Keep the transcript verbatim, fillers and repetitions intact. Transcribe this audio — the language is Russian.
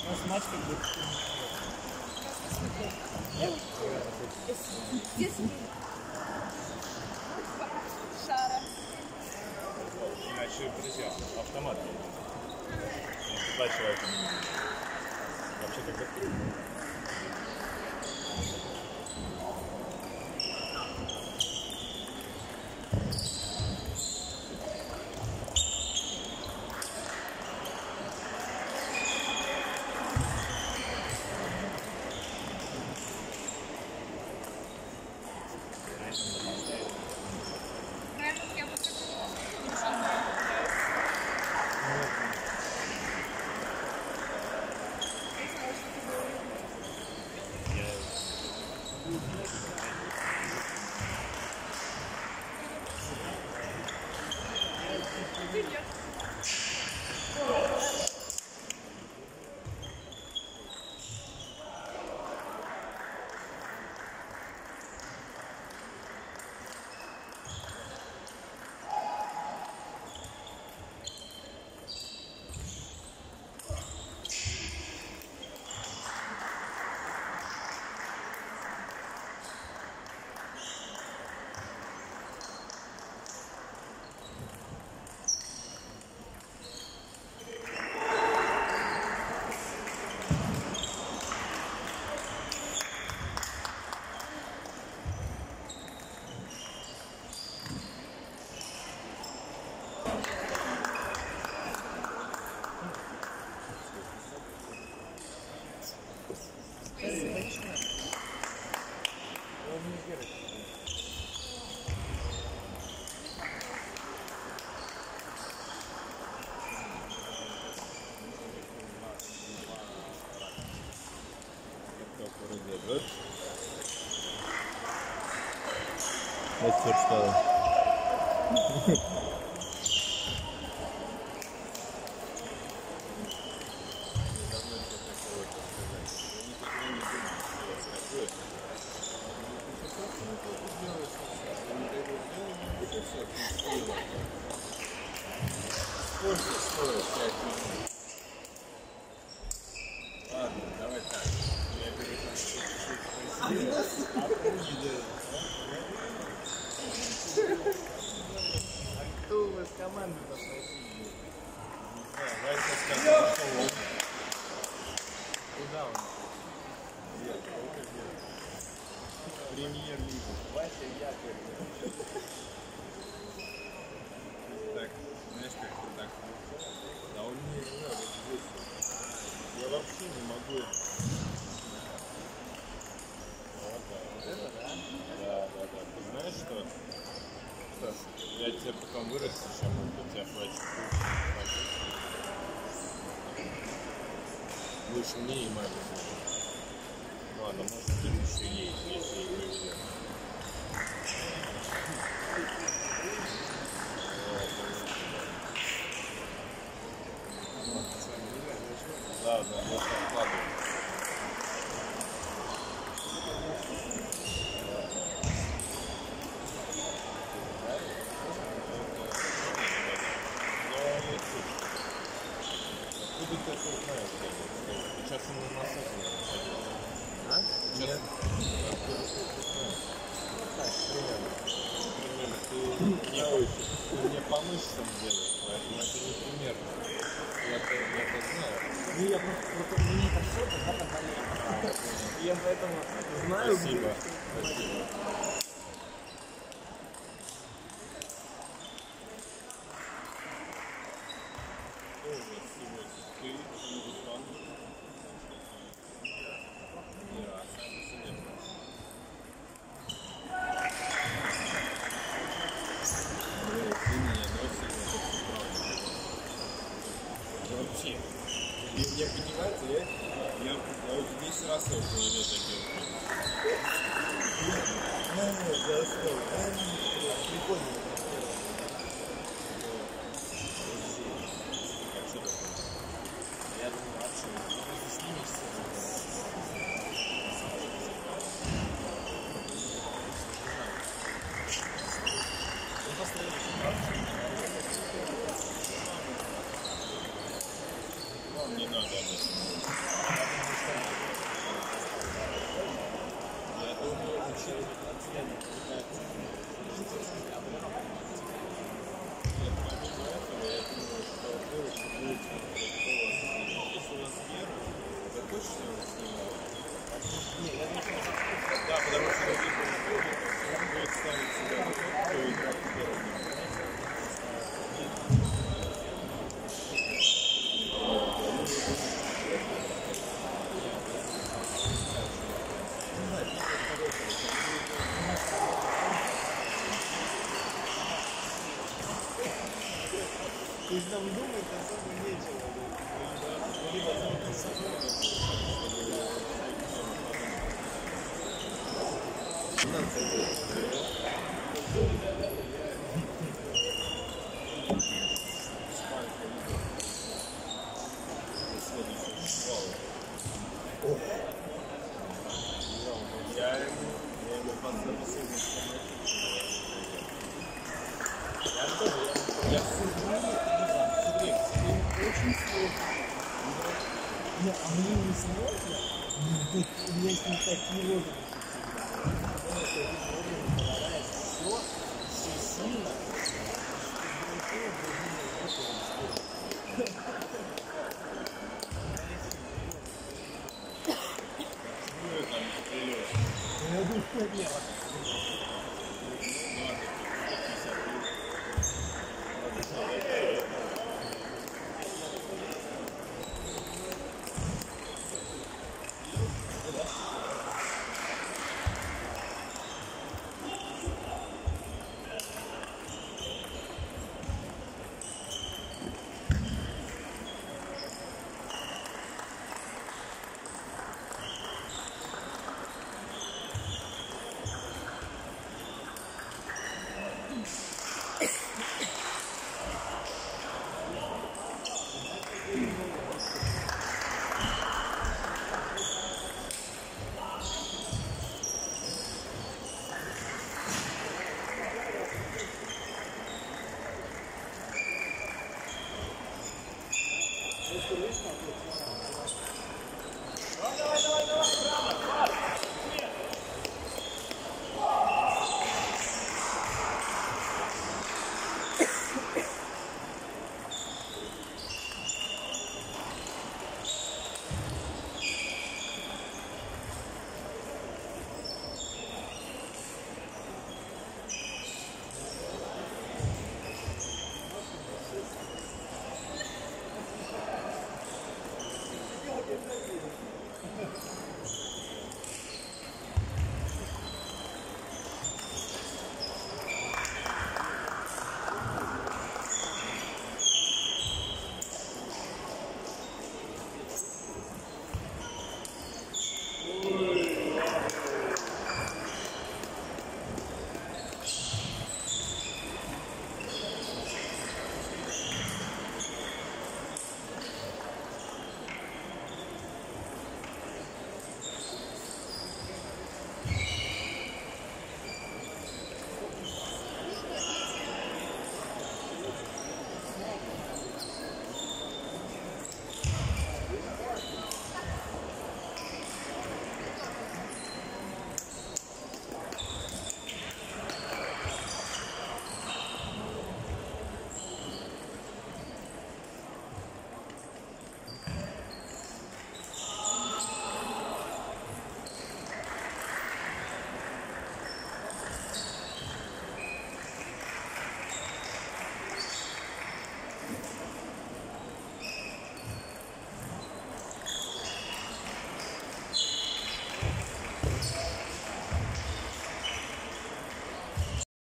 У нас матч как бы... Нет? Шара. Иначе, друзья, автомат. Два человека. Вообще как-то... Вот все что. Ладно, давай так. Я А кто у вас команду-то просил? Вася сказал, что он. Куда он? Премьер-лигу. Вася Яков. Так, знаешь, как ты так? А он не знаю, вот здесь. Я вообще не могу. Вот, да. Вот это, да? Да, да, да. Ты знаешь, что? Стас, я тебе потом вырастешь, а может быть тебя хватит. Лучше мне и маме. Ну ладно, может им еще ей, если ей повезет. Да, да, вот откладывай. Откуда ты это знаешь? Сейчас ему насаживают. А? Сейчас. Откуда ты это знаешь? Так, примерно. Примерно. Ты, я, ты мне по мышцам делаешь, поэтому это не примерно. Я это, я это знаю. Ну я просто, просто мне это все тогда позволяет. Я поэтому знаю, Спасибо. где- Спасибо. Что у нас сегодня? Ты и Руслан? Я, сам себе. Блин, ты меня носишь. Вообще. Я, я понимаете, я, я, я вот десять раз я в голове закинул. Да, что? Прикольно. Я думаю, вообще, просто снимешься. Он постоянно Не надо об этом. Я думаю, учитель пытается. Нет, помимо этого, я думаю, что девушка будет какого-то. Если у вас вера, вы точно его снимаете? Нет, я думаю, что Да, потому что если он будет, он будет ставить себя на то, кто играет первым. то есть нам думать особо нечего. Либо только с Я ему, я ему поставил сегодня. Я тоже, я, я все время, все время, все время очень сложно. Ну, а мне не сложно, но у меня с ним такие возраста. Потому что этим образом подавается все, все сильно. Ну, это там перелет. Я думаю, что нет. Просто лично